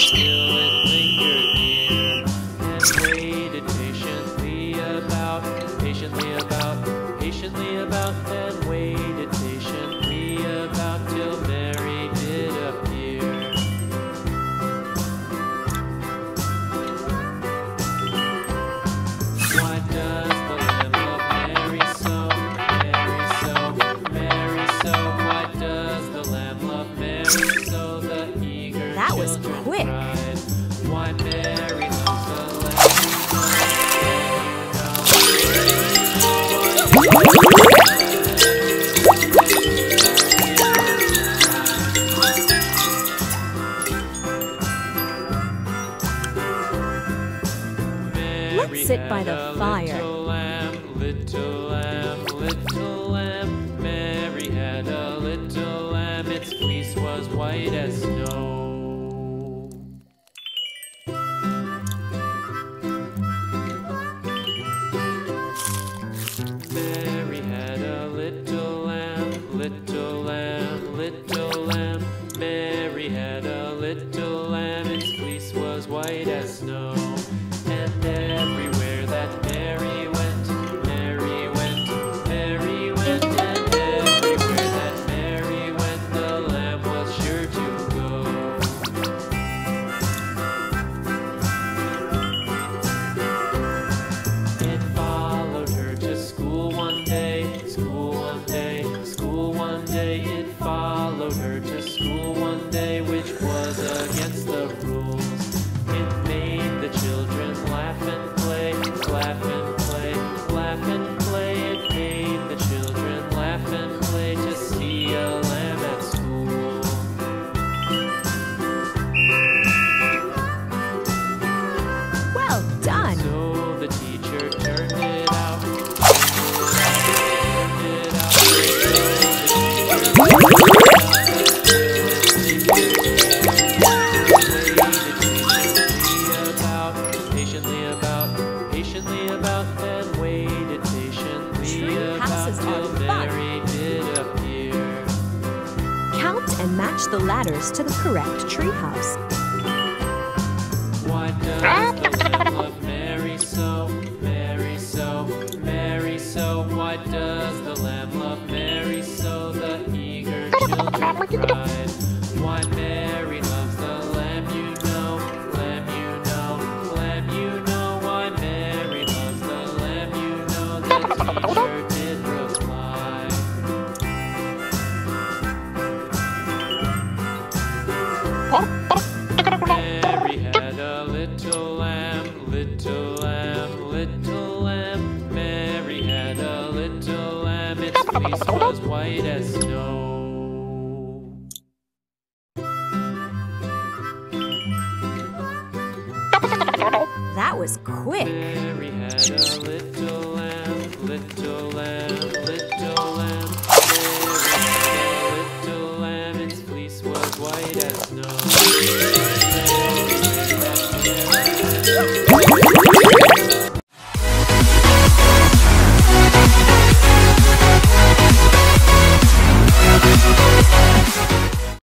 still it lingered near, and waited patiently about, and waited patiently about till Mary did appear. Why does the lamb love Mary so, Mary so, Mary so? Why does the lamb love Mary so? The eager That was children quick. cried. Why Mary loves the lamb? Let's sit by the fire. Little lamb, little lamb, little lamb. Mary had a little lamb. Its fleece was white as snow. Mary had a little lamb, little lamb, little lamb. Mary had a little lamb. Its fleece was white as snow. And everywhere that Mary went, Mary went, Mary went, and everywhere that Mary went, the lamb was sure to go. It followed her to school one day, school one day, school one day. It followed her to school one day, which was against the rules. It made the children laugh and play, laugh and play, laugh and play. It made the children laugh and play to see a lamb at school. Well done. So the teacher turned it out, turned it out, patiently about, and waited patiently about till Mary did appear. Count and match the ladders to the correct treehouse. Why does the lamb love Mary so, Mary so, Mary so? Why does the lamb love Mary so? The eager children cried. Why Mary loves the lamb, you know, lamb, you know, lamb, you know. Why Mary loves the lamb, you know. The teacher did reply. Mary had a little lamb, little lamb, little lamb. Mary had a little lamb. Its fleece was white as snow. That was quick. Mary had a little lamb, little lamb, little lamb. Mary had a little lamb. Its fleece was white as snow.